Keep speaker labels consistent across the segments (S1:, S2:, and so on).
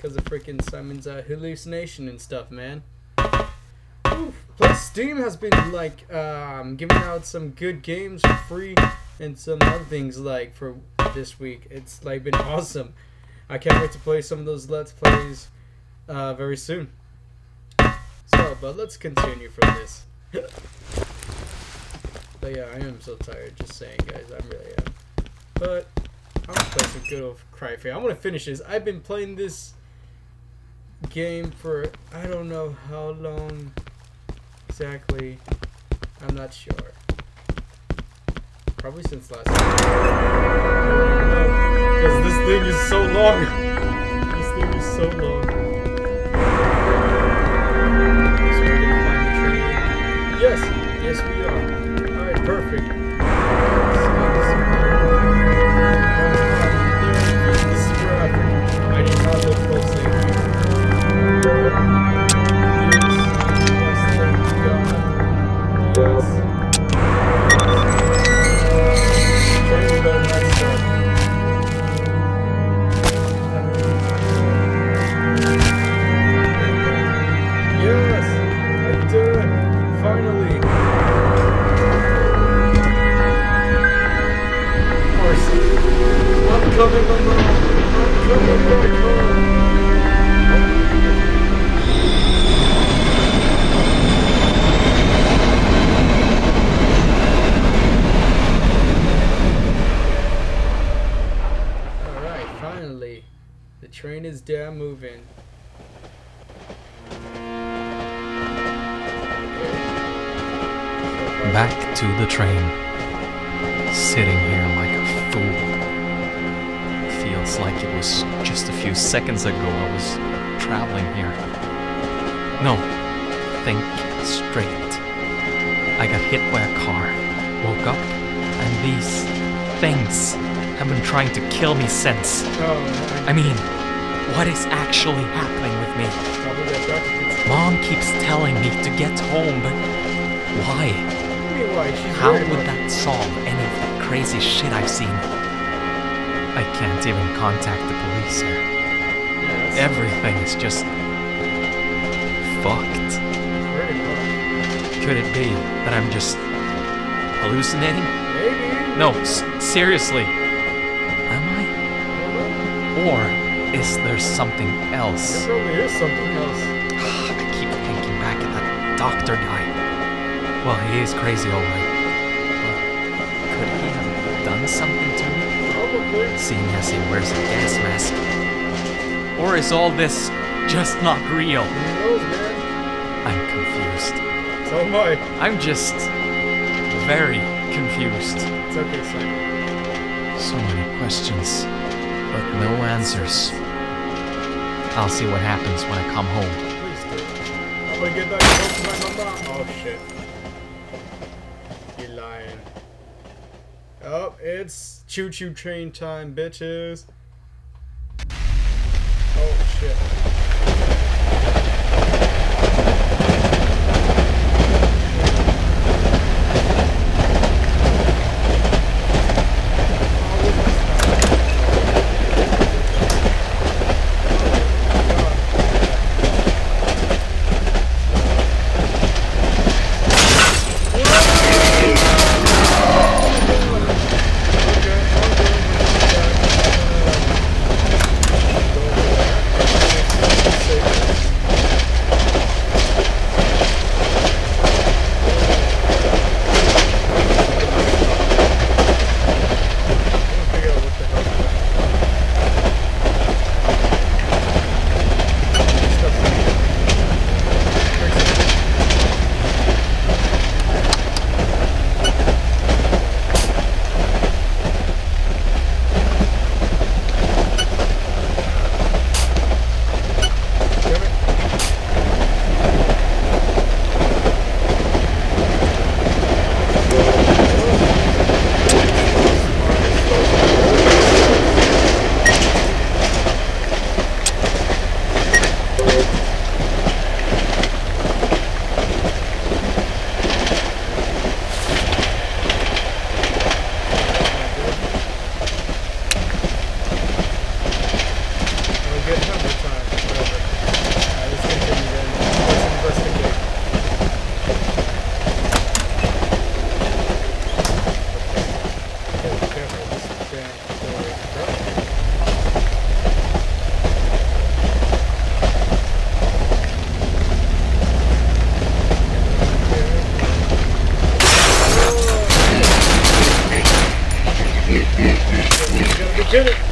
S1: because of freaking Simon's hallucination and stuff, man. Oof. Plus, Steam has been like giving out some good games for free and some other things like for this week. It's like been awesome. I can't wait to play some of those Let's Plays very soon. So, but let's continue from this. But yeah, I am so tired. Just saying, guys, I really am. But I'm gonna play some good old Cryfair. I'm gonna finish this. I've been playing this game for I don't know how long exactly. I'm not sure. Probably since last time. Because this thing is so long. This thing is so long. So we're gonna find the train. Yes, yes we are. Alright, perfect. This is where I did not look closely. Train is damn moving.
S2: Back to the train. Sitting here like a fool. Feels like it was just a few seconds ago I was traveling here. No, think straight. I got hit by a car, woke up, and these things have been trying to kill me since. I mean, what is actually happening with me? Mom keeps telling me to get home, but why? How would that solve any of the crazy shit I've seen? I can't even contact the police here. Everything is just fucked. Could it be that I'm just hallucinating?
S1: Maybe.
S2: No, seriously. Am I? Or is there something else?
S1: There probably is something else.
S2: I keep thinking back at that doctor guy. Well, he is crazy, alright. But could he have done something to me?
S1: Probably.
S2: Seeing as he wears a gas mask. Or is all this just not real?
S1: Who knows, man?
S2: I'm confused.
S1: So am I.
S2: I'm just very confused.
S1: It's okay, Simon.
S2: So many questions, but no answers. I'll see what happens when I come home.
S1: Please do. I'm gonna get back home to my mama. Oh shit. You lying. Oh, it's choo-choo train time, bitches. Oh shit. Get it!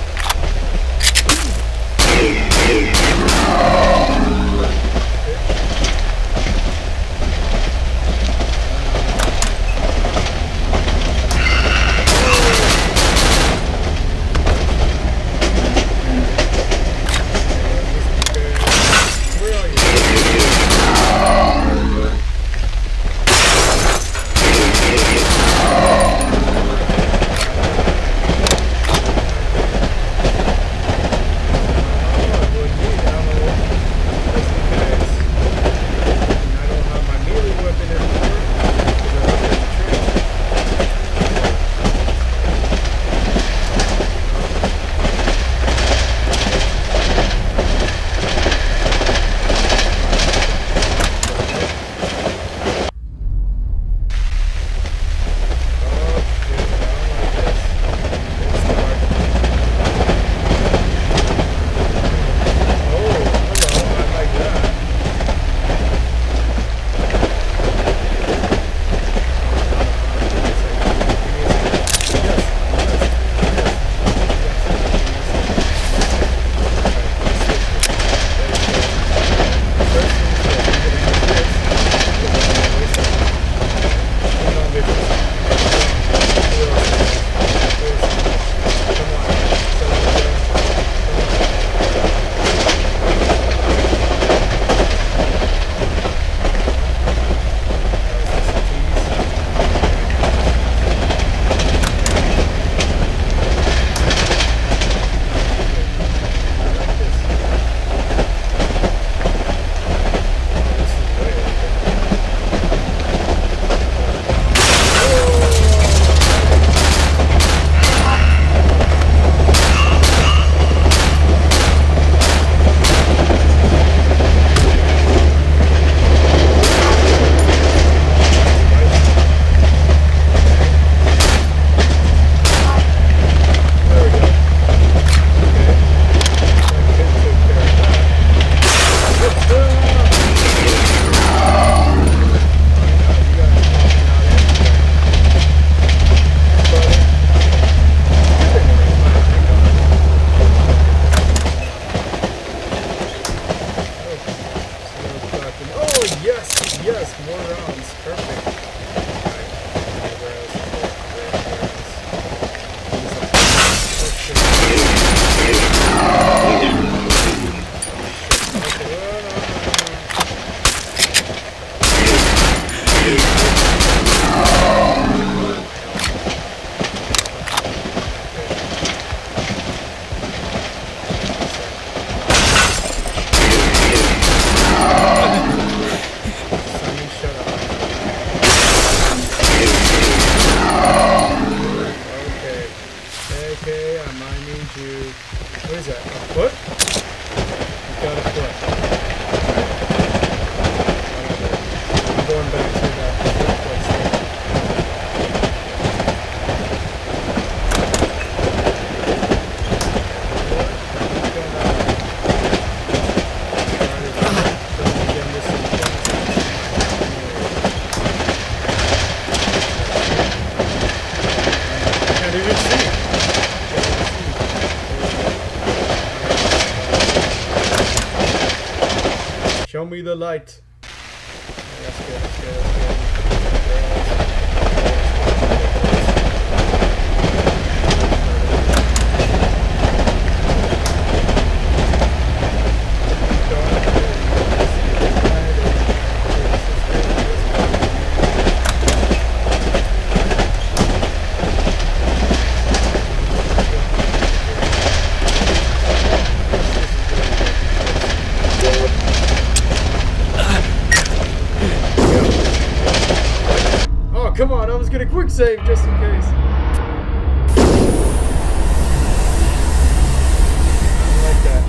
S1: Show me the light. That's good, that's good, that's good. Come on, I was gonna quick save just in case. I like that.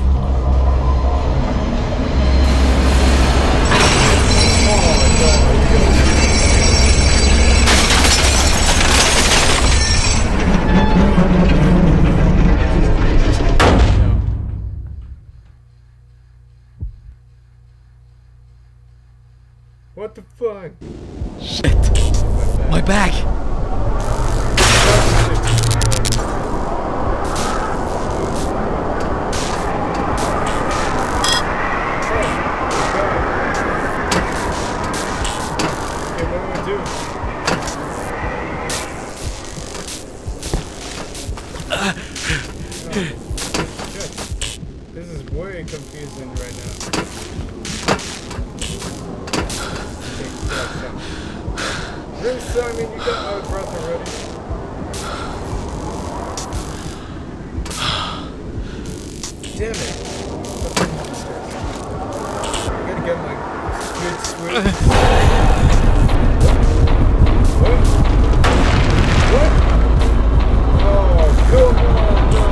S1: What the fuck?
S2: Shit. My back!
S1: Simon, you got out of breath already. Damn it. I gotta get my good swim. What? What? Oh, come on, no.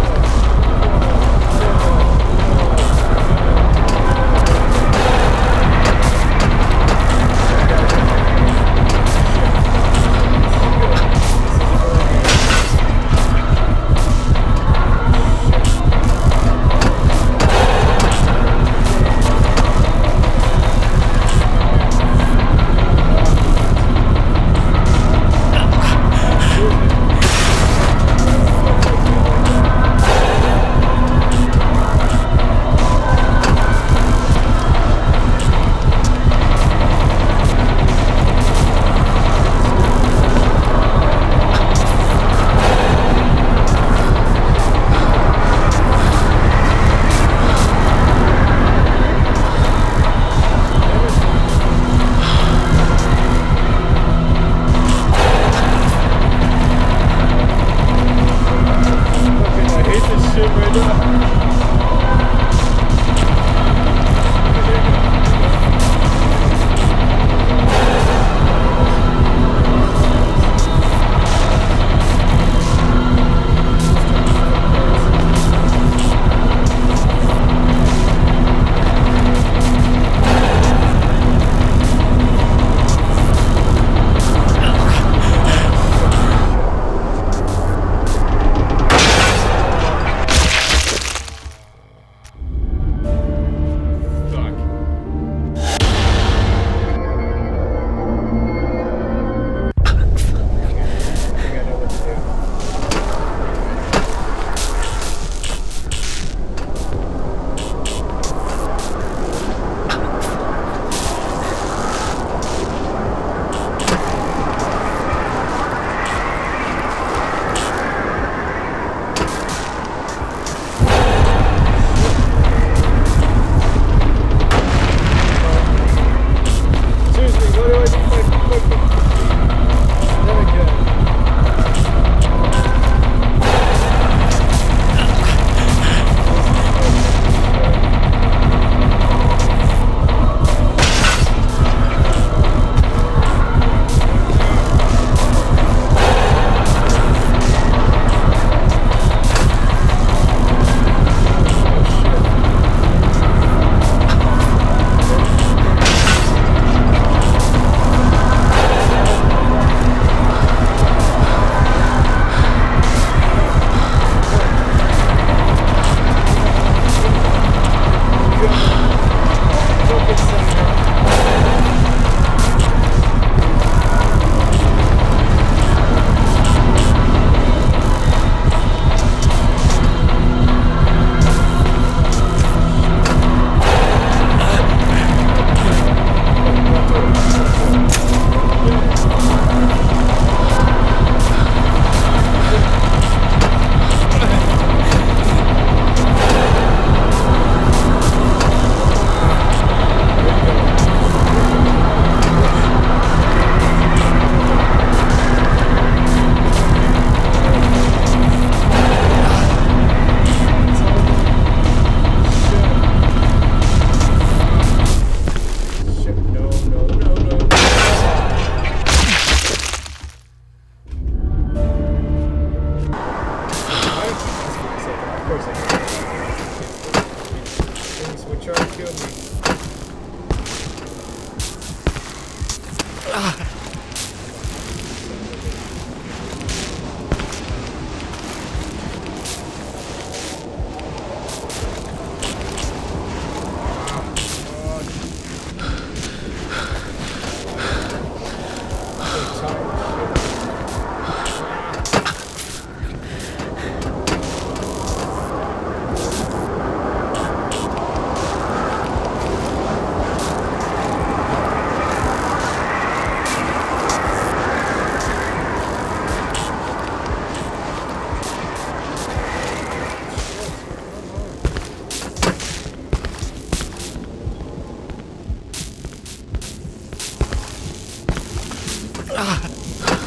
S2: Ah!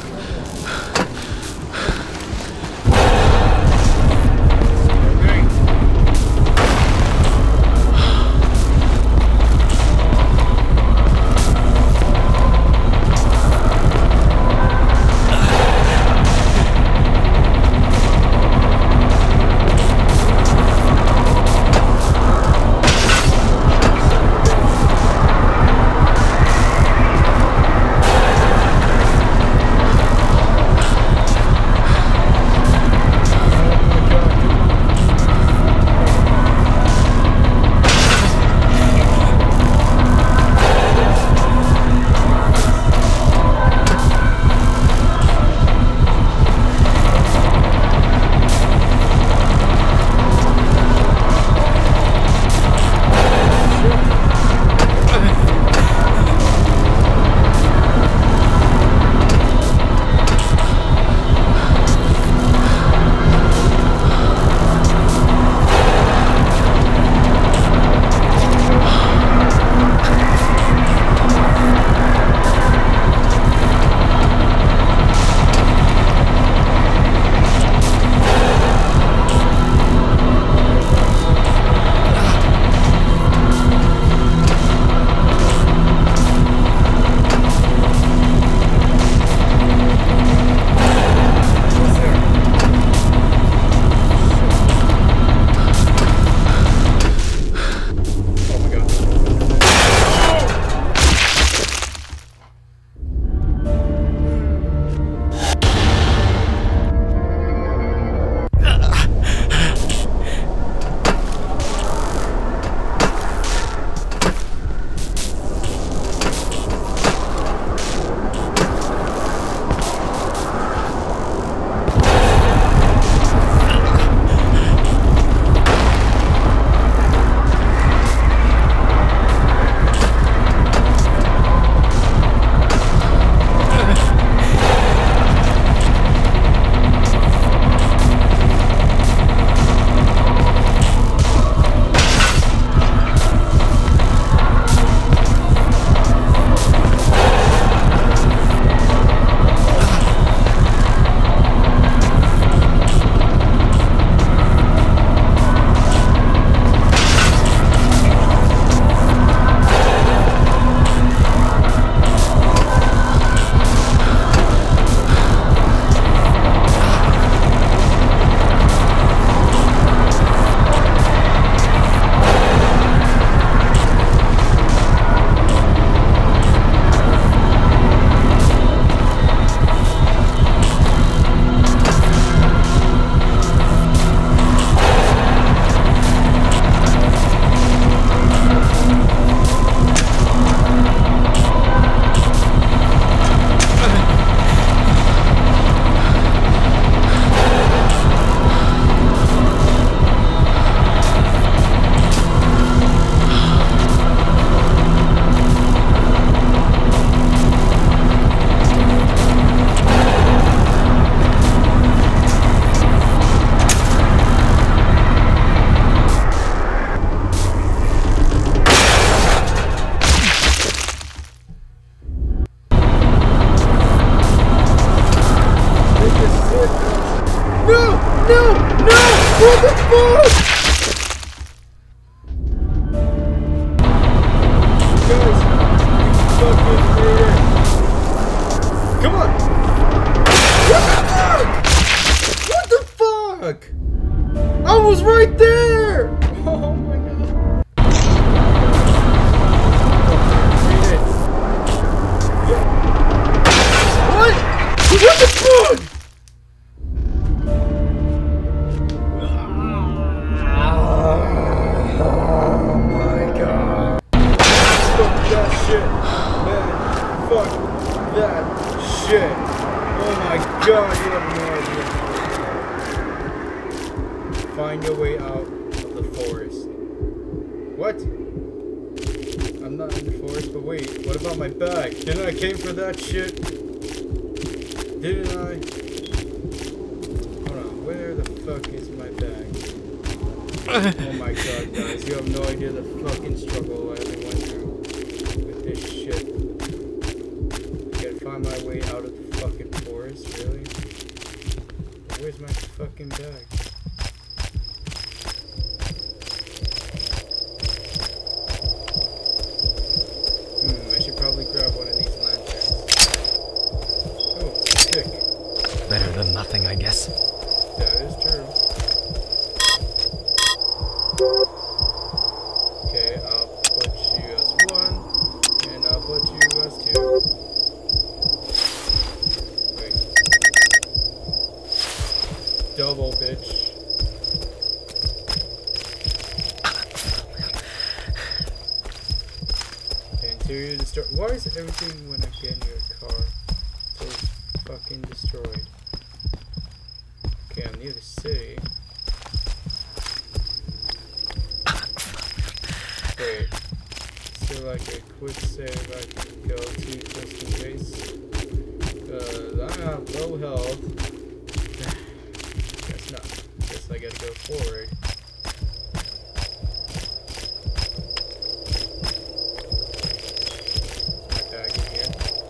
S1: What the fuck? Guys, we fucking made it. Come on. What the fuck? I was right there. Oh my god. What? What the fuck? Fuck that shit. Oh my god, you have no idea. Find your way out of the forest. What? I'm not in the forest, but wait, what about my bag? Didn't I came for that shit? Didn't I? Hold on, where the fuck is my bag? Oh my god, guys, you have no idea the fucking struggle I went through with this shit. Find my way out of the fucking forest, really? Where's my fucking bag? I should probably grab one of these lanterns. Oh, sick.
S2: Better than nothing, I guess.
S1: That is true. Okay, I'll put you as 1, and I'll put you as 2. Double, bitch. The interior destroyed. Why is everything when I get in your car so fucking destroyed? Okay, I'm near the city. Wait. Is there like a quick save I can go to just in case? I have low health. Guess I gotta go forward. My bag in here.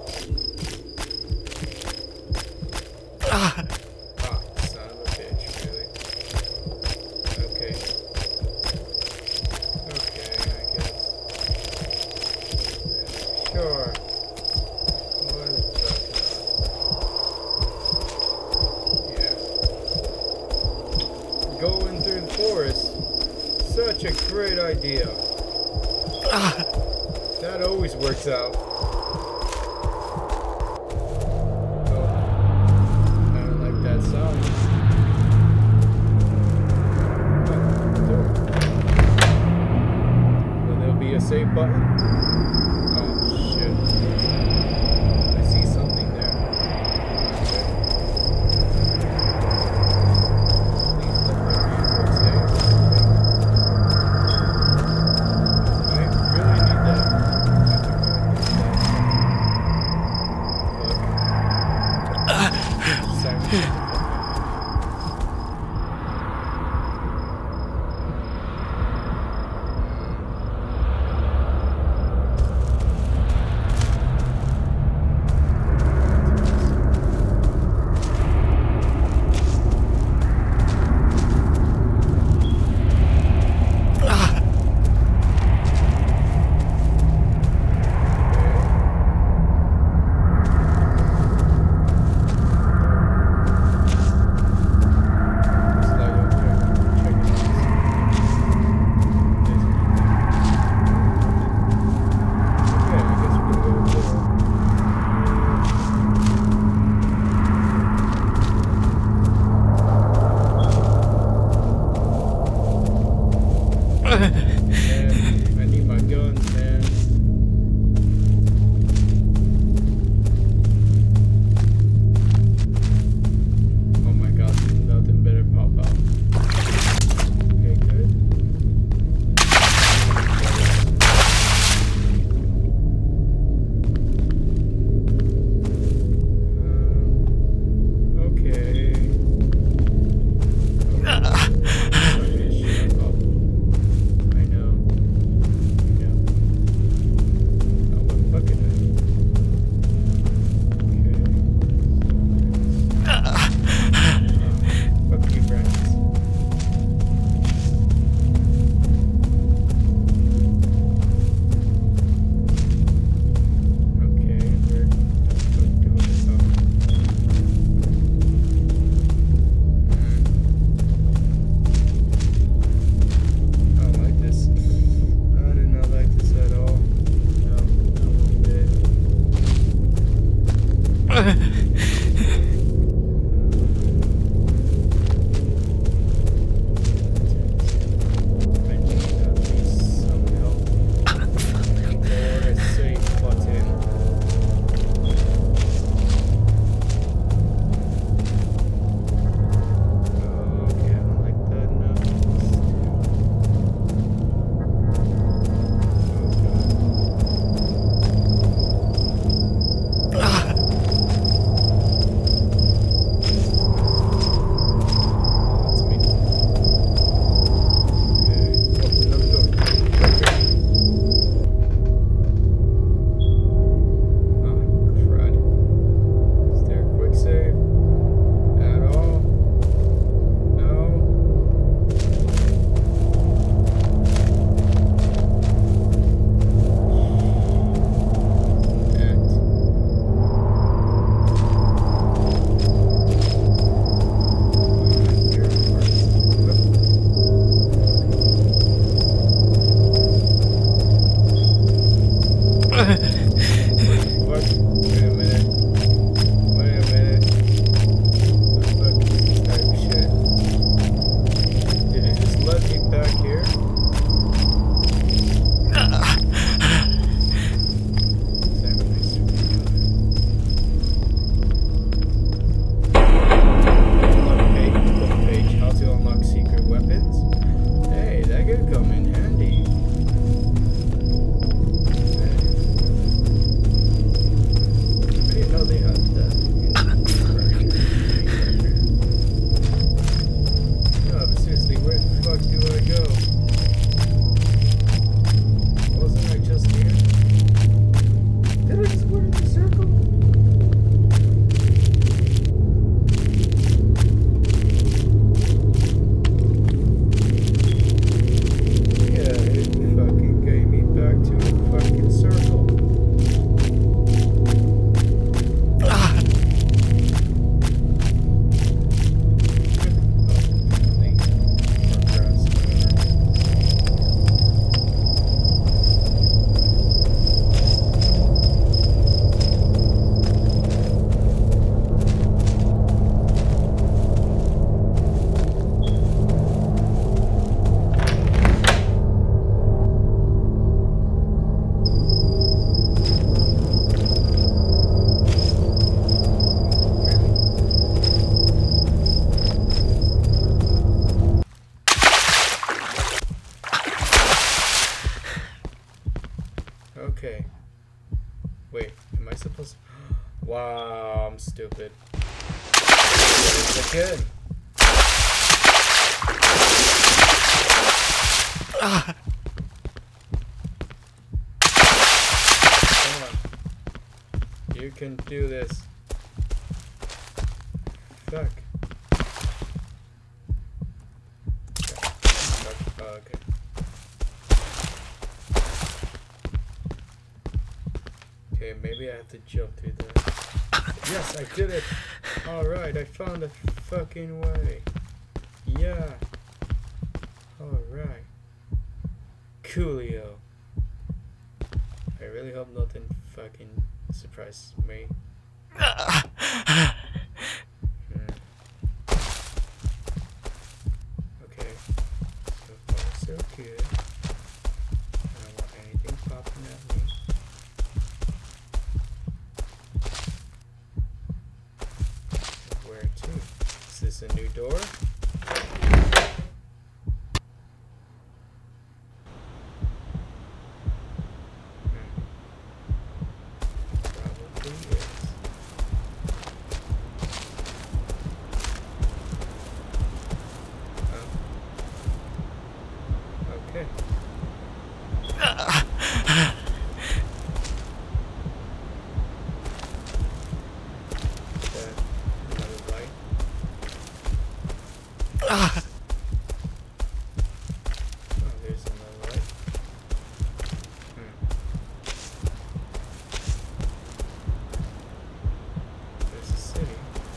S1: Ah, son of a bitch, really. Okay. Okay, I guess. Sure. What the fuck? Going through the forest, such a great idea. That always works out. Oh, I don't like that sound. Will there be a save button? Oh shit. I see something there. Wait, am I supposed to? Wow, I'm stupid. It's again. Come on. You can do this. Fuck. Oh, okay. Okay, maybe I have to jump through that. Yes, I did it! Alright, I found a fucking way. Yeah. Alright. Coolio. I really hope nothing fucking surprises me. Okay. So far, so good. I don't want anything popping at me. Where to? Is this a new door? Probably is. Okay. Another light. Oh, there's another light. There's a city.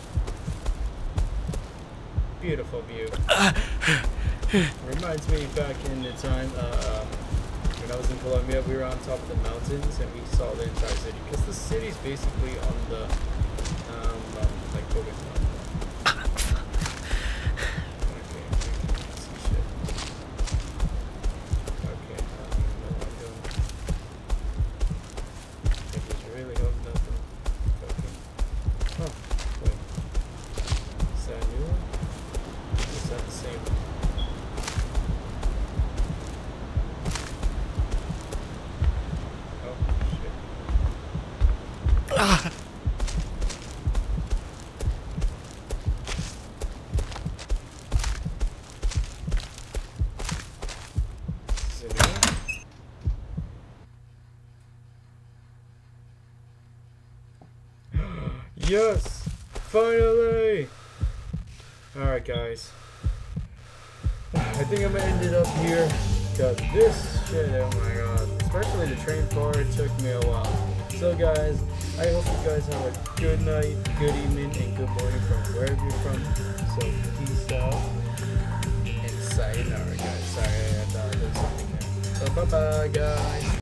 S1: Beautiful view. Reminds me back in the time when I was in Colombia, we were on top of the mountains and we saw the entire city. Because the city's basically on the like Bogota. Okay, I can't see shit. Okay, I don't even know what I'm doing. I just really hope nothing fucking. Oh, wait. Is that a new one? Or is that the same one? Oh, shit. Is it new one? Yes! Finally! Alright, guys. I think I'm gonna end it up here. Because this shit, oh my god. Especially the train part, it took me a while. So, guys, I hope you guys have a good night, good evening, and good morning from wherever you're from. So, peace out. And sayonara, guys. Sorry, I thought there was something there. So, bye-bye, guys.